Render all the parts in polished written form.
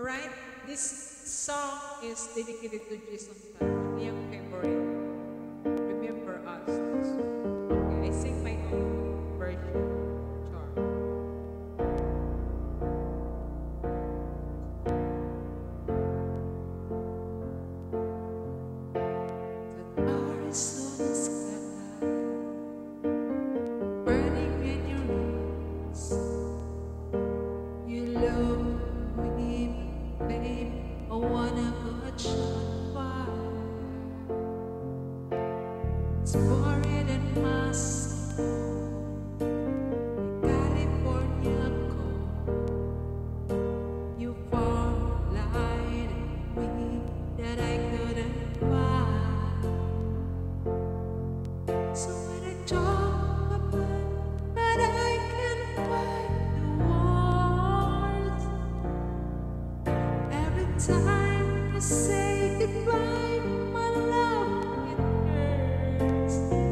Alright, this song is dedicated to Jason Tan, yung favorite. Remember Us. Okay, I sing my own version. Char. The Arizona sky, burning in your eyes. You love me, babe, I wanna catch on fire. It's buried in my soul, California cold. You fall light in me that I couldn't find. So when I talk about that, I can find the words. Every time you say goodbye, my love, it hurts.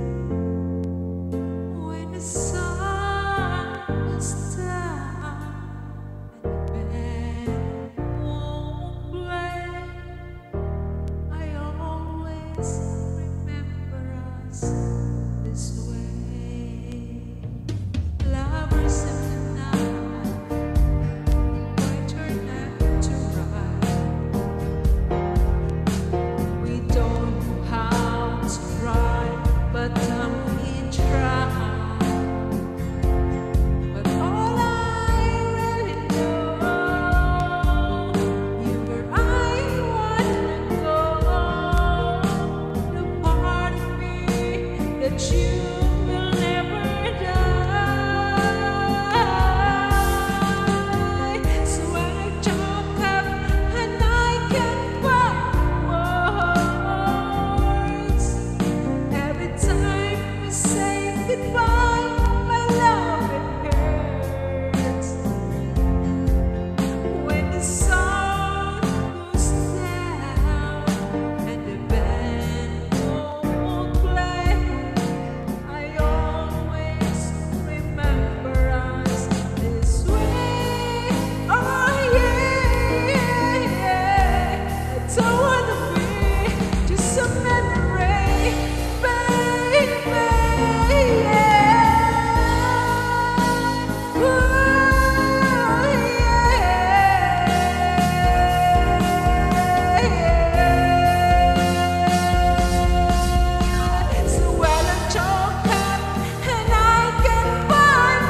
When the sun goes down and the band won't play, I always remember us this way. Lovers in the night, why turn left to right? We don't know how to ride, but we try. But all I really know, you where I want to go, the part of me that you will never die. So when I talk up and I can't find words, every time we say goodbye, my love, it hurts. When the sun goes down and the band won't play, I always remember us this way. Oh yeah, I don't wanna be just a memory, baby. So when I talk up and I can find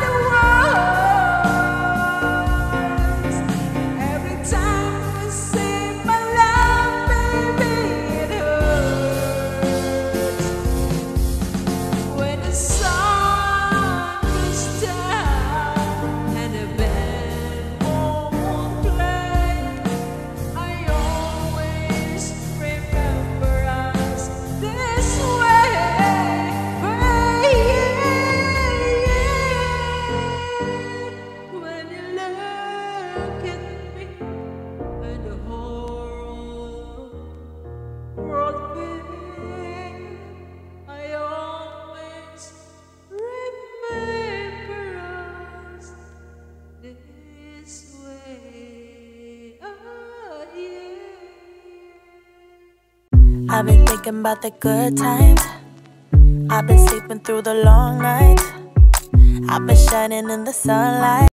the words, every time we say my love, baby, it hurts. When the sun goes down and the band won't play, I always remember us this way. When you look at me and the whole world feels, I always remember us this way. Oh yeah. I've been thinking about the good times. I've been sleeping through the long nights. I've been shining in the sunlight.